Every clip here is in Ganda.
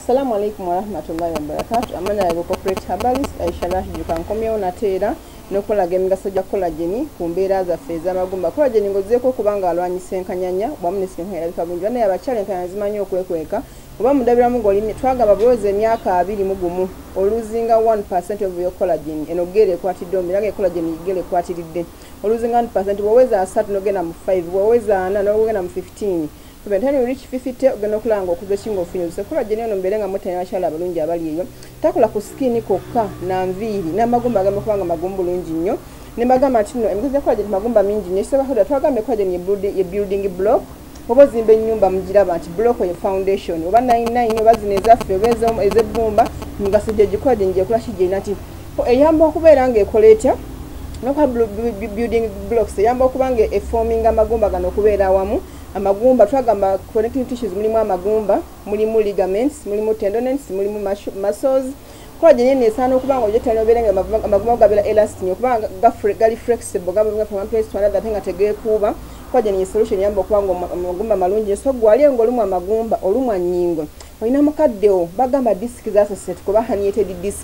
Assalamu alaikum warahmatullahi wabarakatuh. Amana ya corporate herbalist Aisha Rashid kankomyewo nateera n'okulaga emigaso gya collagen ku mbeera zaffe ez'amagumba. Collagen ngozeeko kubanga alwanyisa enkanyanya wamu n'esinga erabika bulungi. Bano abakyala enkanyanya zimanyi okwekweka oba mudabiramu ng'olimi twagamba bulowooza emyaka 21 oluzinga 1% of your collagen eno gere ekwatidde omiraga collagen gere ekwatiridde oluzinga 1% bwoweza 3 n'ogenda mu 5 bwoweza 4 n'ogenda mu 15 Kubentani reach 50 ogenda okulanga okuza kingo ofunye collagen eno mbeere nga mutane abakyala abalungi abali eyo takula ku skin kokka na nviiri n'amagumba agamba kubanga magumba bulungi nnyo ne bagamba ati no emigaso gya collagen magumba mingi nnyo seba hoda twagambe collagen ye building block oba zimbe nyumba mugiraba nti block ye foundation oba 99 oba zino ezaffe oba ez'ebbumba emigaso gya collagen gye kula kijje nati eyamba okubeera nga ekoleeta nokuba building blocks eyamba okubanga eforming amagumba gano okubeera awamu amagumba twagamba connective tissues mulimu amagumba mulimu ligaments mulimu tendons mulimu muscles collagen yene esana okubanga ojetalo berenga amagumba gabera elastic okubanga gali flexible gaba from one place to another tenga tegeekuba collagen ye solution yamba okubanga amagumba malungi so gwali ngolumu amagumba olumwa nyingo olina mukaddeo bagamba disc zasset kuba herniated disc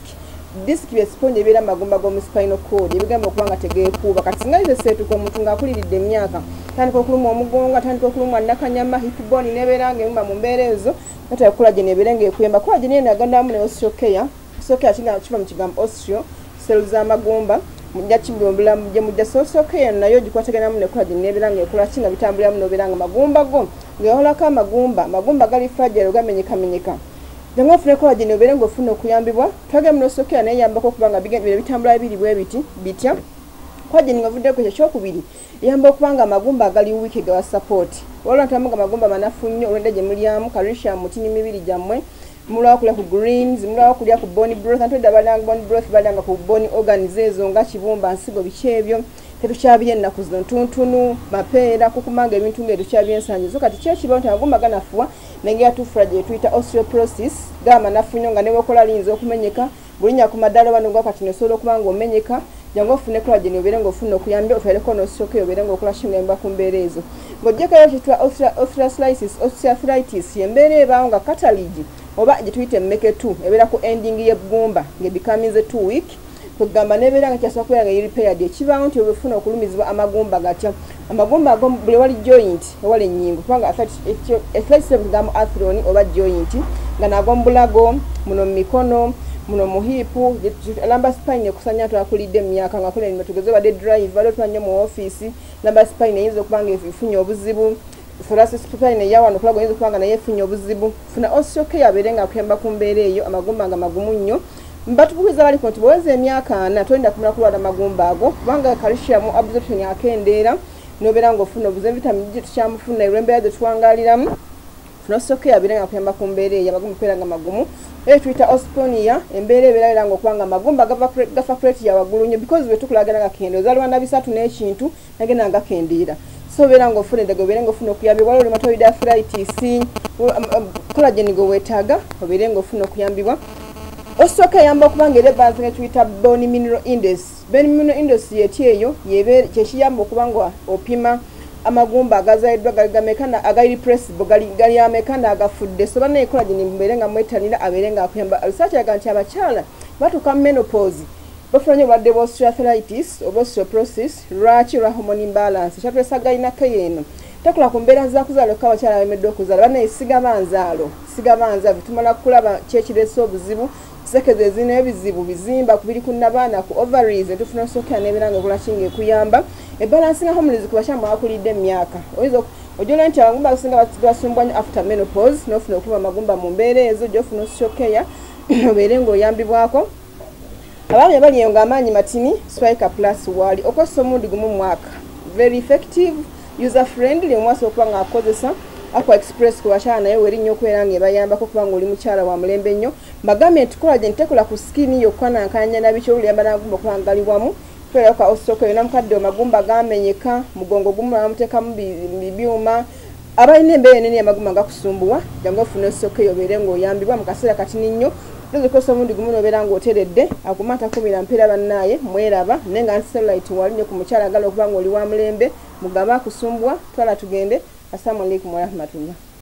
bye sponge ebera amagumba go mu spinal cord ebigamba okubanga tegeekuba kati singa setu ko muntu ng'akuliridde emyaka tandika okuluma omugongo tandika okuluma nakanyama hip bone neberanga emba mu mbeerezo nata collagen eberenge ekuyamba collagen ene aganda mu ne osteocare kina kiva mu kigambo osteo cells z'amagumba mujja kibombula mujja mujja osteocare nayo gikwatagana mu ne collagen neberanga ekola kinga bitambulira mu noberanga magumba go ngeholako magumba gali fragile gamenyeka Jango fune collagen oberengo ofuna okuyambibwa twagamba mu osteocare naye yambako kubanga bigenda bitambula bibiri bwe bitya collagen ngavudde ku kyokubiri yamba okubanga amagumba agali wiki gawa support wala ntamuga magumba manafu nnyo olwenda gye mulyamu calcium mutini mibiri jammwe mulwa kulya ku greens mulwa kulya ku bone broth antoda balanga bone broth balanga ku bone organs ezo nga kibumba nsigo bikyebyo tetukyabye ennaku zino ntuntunu mapeera kukumanga ebintu ng'etukyabye ensangi so kati kyekibawo nti amagumba ganafuwa nengeya tufula gye tuyita osteoporosis gamanafu nnyo nga newekola liyinza okumenyeka bulinya ku maddala bano nga kati nosobola okubanga omenyeka jangu ofune collagen obeere ng'ofuna okuyambye otwaleko n'osteocare obeere ng'okola kingamba ku mbeera ezo ng'ojjekayo kitwa osteoarthritis embeera ebaawo nga catalygi oba gye tuyita emmeke 2 ebeera ku ending y'ebbumba ng'ebikamize 2 week kugamba nebeera nga kyasobola kubeera nga repaired ekibaawo nti obufuna okulumizibwa amagumba gatya amagumba ago buli wali joint ewali ennyingo kubanga arthritis kugamba arthrone oba joint nga nag'omubulago muno mu mikono muno mu hipu lumbar spine ekusanya twakulidde emyaka nga kola tugeze badde drive bali otwanya mu office lumbar spine eyinza okubanga efunye obuzibu thoracic spine eyawano okulaga oyinza okubanga naye efunye obuzibu funa osteocare abeere nga akuyamba ku mbeera eyo amagumba nga magumu nnyo mbatukubiza bali ku nti bweweza emyaka 4 tolinda kumala kulwala amagumba ago kubanga calcium absorption akendeera nobeera ng'ofuna obuzibu vitamin G tukyamufuna olw'embeera ze tuwangaliramu funa osteocare abeere nga akuyamba ku mbeera eyo amagumba kubeera nga magumu eyo tuyita osteopenia embeera ebeera nga okubanga amagumba gafa crate ya waggulu nnyo because bwe tukulagana gakende ozaliwa na bisatu n'ekintu nagenda ngakendeera so obeera ng'ofuna eddagala obeere ng'ofuna okuyambibwa waliwo rheumatoid arthritis collagen gwe weetaaga obeere ng'ofuna okuyambibwa Osteocare yamba okubanga era balance nga tuyita bone mineral index. Bone mineral index yeti eyo yebe kyekiyamba okubanga opima amagumba agazaiddwa gamekana agali pressible gali amekana agafudde so bana collagen mbeere nga mwetanira abeere nga akuyamba research yaga nti abakyala batuka menopause bafuna nnyo obulwadde bwa osteoarthritis oba osteoporosis lwaki lwa hormone imbalance kyatwesagalina keyeno takula ku mbeera zakuzaala ko abakyala bemedde okuzaala bana siga banzaalo tumala kulaba kyekiresa obuzibu sekeze zina ebizibu bizimba kubiri kunnabaana ku ovaries tufuna osteocare nebeera nga ekola kinga ekuyamba ebalance nga hormones ku bakyala abakulidde emyaka oyinza ojola nti abagumba abasinga basumbwanya after menopause n'ofuna okuba amagumba mu mbeera ezo gy'ofuna osteocare obeere ng'oyambibwako abaami abali eyo ng'amaanyi matini Spica Plus wali okozesa omundi gumu mu mwaka very effective user friendly omwasa okuba nga akozesa Aqua Express ku bakyala naye weri nnyo okubeera ng'ebayambako kubanga oli mukyala wa mulembe nnyo mbagambe nti collagen tekola ku skin yokka nankanya nabiki oluyamba n'agumba okuba nga gali wamu twelako osteocare yonna mukadde amagumba gamenyeka mugongo gumu bamuteekamu bibyuma abalina embeera enene amagumba gakusumbuwa jangu ofune osteocare obeere ng'oyambibwa mu kaseera katini nnyo Kosa omundi gumu nobeera ng'oteredde akumata kumira mpeera bannaaye mweraba naye nga anti-cellulite wali nnyo ku mukyala agala okuba ng'oli wa mulembe mugamba akusumbwa twala tugende. Assalamu alaikum warahmatullah.